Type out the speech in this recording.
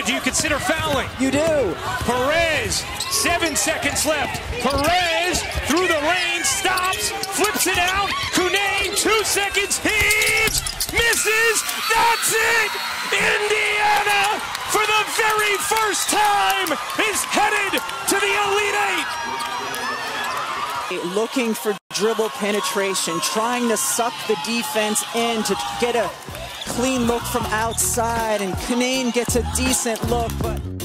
do you consider fouling? You do. Perez, 7 seconds left. Perez through the lane, stops, flips it out. Cunane, 2 seconds, heaves, misses. That's it! Indiana, for the very first time, is headed to the Elite Eight. Looking for dribble penetration, trying to suck the defense in to get a clean look from outside, and Cunane gets a decent look, but